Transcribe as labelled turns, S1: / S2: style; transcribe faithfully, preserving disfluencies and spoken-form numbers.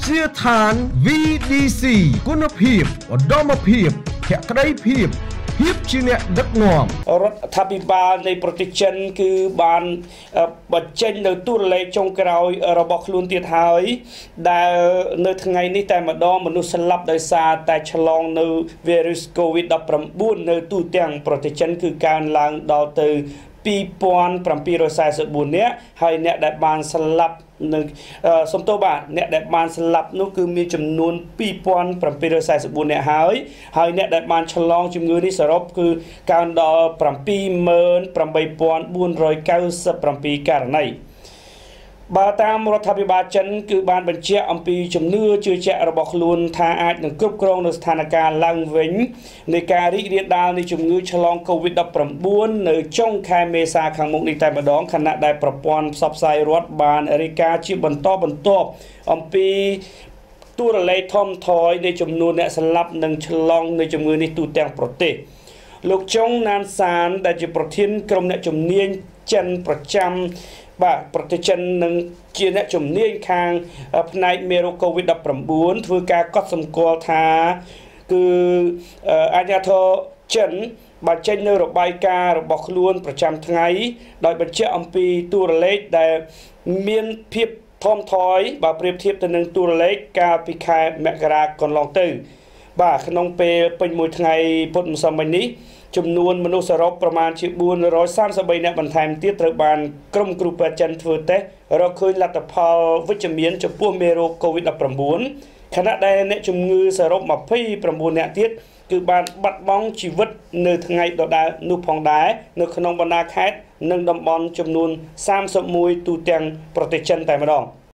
S1: ជាឋាន วี ดี ซี គុណភាពឧត្តមភាពភក្តីភាពភាពជាអ្នកដឹកនាំ
S2: រដ្ឋាភិបាលនៃប្រទេសចិនគឺបានបញ្ចេញនៅទូរលេខចុងក្រោយរបស់ខ្លួនទៀតហើយដែលនៅថ្ងៃនេះតែម្ដងមនុស្សស្លាប់ដោយសារតែឆ្លងនៅវីរុស កូវីដ ដប់ប្រាំបួន នៅទូទាំងប្រទេសចិនគឺកើនឡើងដល់ទៅពីរពាន់ប្រាំពីររយសែនសិបបួននាក់ហើយអ្នកដែលបានស្លាប់នឹងសំទោសបាទអ្នកដែលបានស្លាប់នោះគឺមានចំនួនពីរពាន់ប្រាំពីររយសែនសិបបួននាក់ហើយហើយអ្នកដែលបានឆ្លងជំងឺនេះសរុបគឺកើនដល់ប្រាំពីរម៉ឺនប្រាំបីពាន់បួនរយកៅសិបប្រាំពីរករណីបើតាមរដ្ឋាភិបាលចិនគឺបានបញ្ជាក់អំពីជំនឿជឿជាក់របស់ខ្លួនថាអាចនឹងគ្រប់គ្រងនៅស្ថានភាពឡើងវិញនៃការរីករាលដាលនៃជំងឺឆ្លង កូវីដ ដប់ប្រាំបួន នៅចុងខែមេសាខាងមុខនេះតែម្ដងខណៈដែលប្រព័ន្ធផ្សព្វផ្សាយរដ្ឋបានរាយការណ៍ជាបន្តបន្ទាប់អំពីតួលេខធំធយនៃចំនួនអ្នកស្លាប់និងឆ្លងនៃជំងឺនេះទូទាំងប្រទេសលោកចុងណានសានដែលជាប្រធានក្រុមអ្នកជំនាញចិនប្រចាំបាទប្រទេសចិននឹងជាអ្នកជំនាញខាងផ្នែកមេរោគ កូវីដ ដប់ប្រាំបួន ធ្វើការកត់សម្គាល់ថាគឺអាជ្ញាធរចិនបានចេញនៅរបាយការណ៍របស់ខ្លួនប្រចាំថ្ងៃដោយបញ្ជាក់អំពីតួលេខដែលមានភាពធំធយបើប្រៀបធៀបទៅនឹងតួលេខកាលពីខែមករាកន្លងទៅបាទក្នុងពេលពេញមួយថ្ងៃពុទ្ធមសមិញនេះចំនួនមនុស្សសរុបប្រមាណជាបួនរយសាមសិបបីនាក់បន្ថែមទៀតត្រូវបានក្រុមគ្រូពេទ្យចិនធ្វើតេស្តរកឃើញលទ្ធផលវិជ្ជមានចំពោះមេរោគ កូវីដ ដប់ប្រាំបួន ខណៈដែលអ្នកជំងឺសរុបម្ភៃប្រាំបួននាក់ទៀតគឺបានបាត់បង់ជីវិតនៅថ្ងៃដដែលនោះផងដែរនៅក្នុងបណ្ដាខេត្តនិងតំបន់ចំនួនសាមសិបមួយទូទាំងប្រទេសចិនតែម្ដង